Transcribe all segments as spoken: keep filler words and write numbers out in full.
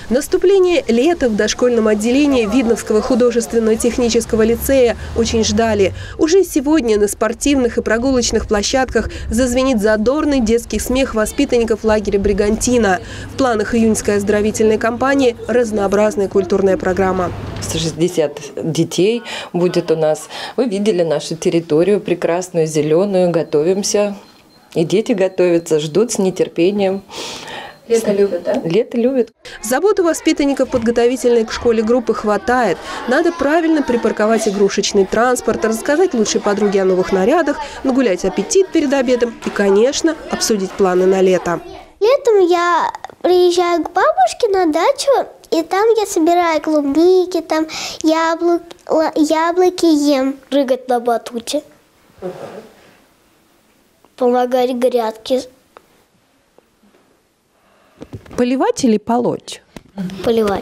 Наступление лета в дошкольном отделении Видновского художественного технического лицея очень ждали. Уже сегодня на спортивных и прогулочных площадках зазвенит задорный детский смех воспитанников лагеря «Бригантина». В планах июньской оздоровительной кампании разнообразная культурная программа. шестьдесят детей будет у нас. Вы видели нашу территорию прекрасную, зеленую. Готовимся. И дети готовятся, ждут с нетерпением. Лето любят, да? Лето любят. Заботу воспитанников подготовительной к школе группы хватает. Надо правильно припарковать игрушечный транспорт, рассказать лучшей подруге о новых нарядах, нагулять аппетит перед обедом и, конечно, обсудить планы на лето. Летом я приезжаю к бабушке на дачу, и там я собираю клубники, там яблок, яблоки ем. Прыгать на батуте. Помогать грядке. Поливать или полоть? Поливать.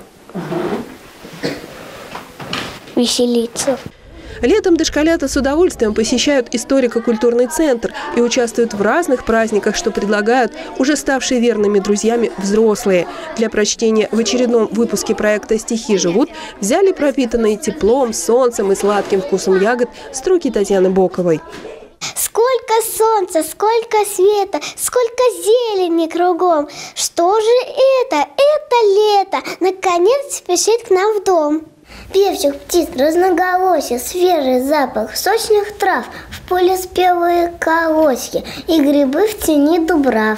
Веселиться. Летом дошколята с удовольствием посещают историко-культурный центр и участвуют в разных праздниках, что предлагают уже ставшие верными друзьями взрослые. Для прочтения в очередном выпуске проекта «Стихи живут» взяли пропитанные теплом, солнцем и сладким вкусом ягод строки Татьяны Боковой. Сколько солнца, сколько света, сколько зелени кругом. Что же это? Это лето. Наконец спешит к нам в дом. Певчих птиц, разноголосие, свежий запах сочных трав. В поле спелые колосья и грибы в тени дубрав.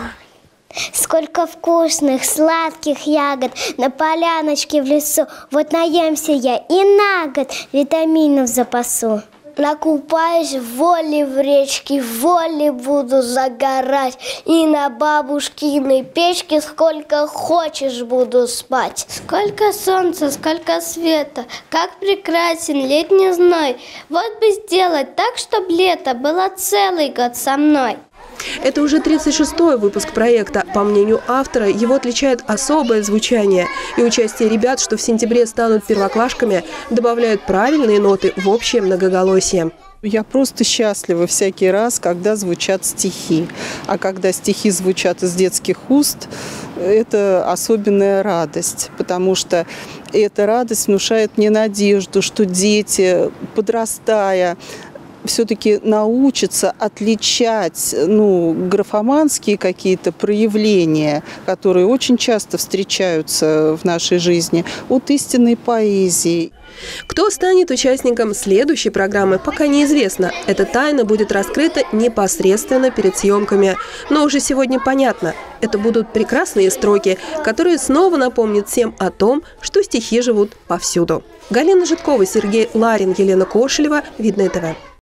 Сколько вкусных, сладких ягод на поляночке в лесу. Вот наемся я и на год витаминов запасу. Накупаюсь в воле в речке, в воле буду загорать. И на бабушкиной печке сколько хочешь буду спать. Сколько солнца, сколько света, как прекрасен летний зной. Вот бы сделать так, чтобы лето было целый год со мной. Это уже тридцать шестой выпуск проекта. По мнению автора, его отличает особое звучание. И участие ребят, что в сентябре станут первоклашками, добавляют правильные ноты в общее многоголосие. Я просто счастлива всякий раз, когда звучат стихи. А когда стихи звучат из детских уст, это особенная радость, потому что эта радость внушает мне надежду, что дети, подрастая, все-таки научатся отличать ну, графоманские какие-то проявления, которые очень часто встречаются в нашей жизни, от истинной поэзии. Кто станет участником следующей программы, пока неизвестно. Эта тайна будет раскрыта непосредственно перед съемками. Но уже сегодня понятно, это будут прекрасные строки, которые снова напомнят всем о том, что стихи живут повсюду. Галина Житкова, Сергей Ларин, Елена Кошелева, Видное ТВ.